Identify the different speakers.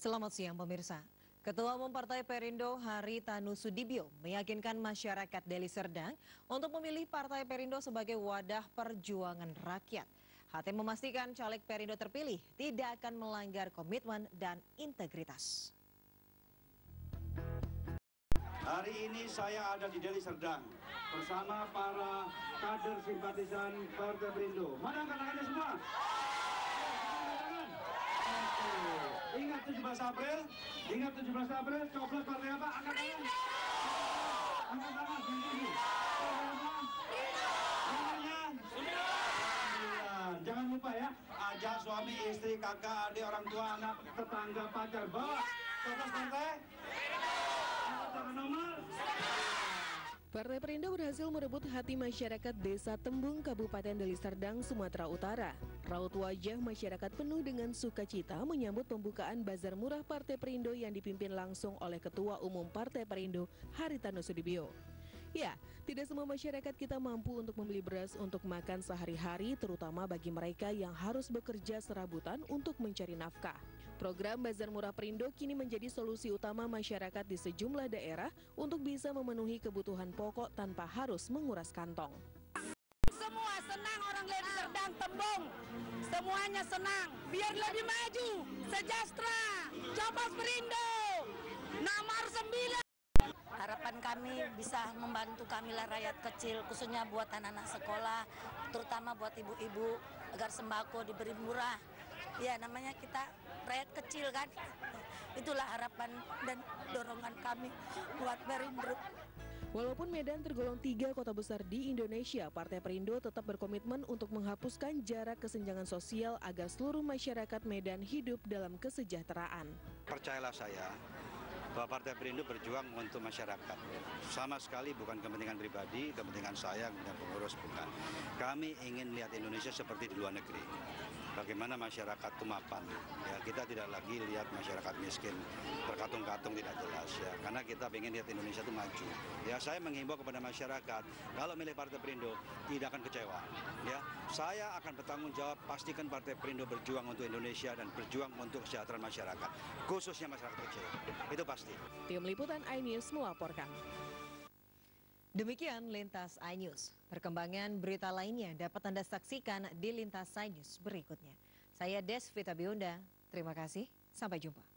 Speaker 1: Selamat siang pemirsa. Ketua Umum Partai Perindo Haritanu Sudibyo meyakinkan masyarakat Deli Serdang untuk memilih Partai Perindo sebagai wadah perjuangan rakyat. HT memastikan caleg Perindo terpilih tidak akan melanggar komitmen dan integritas.
Speaker 2: Hari ini saya ada di Deli Serdang bersama para kader simpatisan Partai Perindo. Mana angkat-angkatnya semua? Ingat 17 April, coblos partai apa? Angkat tangan. Angkat tangan, tinggi. Jangan lupa ya, ajak suami, istri, kakak, adik, orang tua, anak, tetangga, pacar, bawa coblos partai. Angkat tangan nomor.
Speaker 3: Partai Perindo berhasil merebut hati masyarakat Desa Tembung, Kabupaten Deli Serdang, Sumatera Utara. Raut wajah masyarakat penuh dengan sukacita menyambut pembukaan bazar murah Partai Perindo yang dipimpin langsung oleh Ketua Umum Partai Perindo Haritanu Sudibyo. Ya, tidak semua masyarakat kita mampu untuk membeli beras untuk makan sehari-hari, terutama bagi mereka yang harus bekerja serabutan untuk mencari nafkah. Program Bazar Murah Perindo kini menjadi solusi utama masyarakat di sejumlah daerah untuk bisa memenuhi kebutuhan pokok tanpa harus menguras kantong.
Speaker 4: Semua senang orang Deli Serdang Tembung, semuanya senang, biar lebih maju, sejahtera, coblos Perindo, nomor 9. Harapan kami bisa membantu kamilah rakyat kecil, khususnya buat anak-anak sekolah, terutama buat ibu-ibu, agar sembako diberi murah. Ya, namanya kita rakyat kecil kan. Itulah harapan dan dorongan kami buat Perindo.
Speaker 3: Walaupun Medan tergolong 3 kota besar di Indonesia, Partai Perindo tetap berkomitmen untuk menghapuskan jarak kesenjangan sosial agar seluruh masyarakat Medan hidup dalam kesejahteraan.
Speaker 2: Percayalah saya bahwa Partai Perindo berjuang untuk masyarakat. Sama sekali bukan kepentingan pribadi, kepentingan saya, kepentingan pengurus, bukan. Kami ingin lihat Indonesia seperti di luar negeri. Bagaimana masyarakat itu mapan. Ya, kita tidak lagi lihat masyarakat miskin, berkatung-katung tidak jelas. Ya, karena kita ingin lihat Indonesia itu maju. Ya, saya menghimbau kepada masyarakat, kalau milih Partai Perindo tidak akan kecewa. Ya, saya akan bertanggung jawab pastikan Partai Perindo berjuang untuk Indonesia dan berjuang untuk kesejahteraan masyarakat, khususnya masyarakat kecil. Itu pasti.
Speaker 3: Tim Liputan iNews melaporkan.
Speaker 1: Demikian Lintas iNews. Perkembangan berita lainnya dapat Anda saksikan di Lintas iNews berikutnya. Saya Desvita Bionda, terima kasih, sampai jumpa.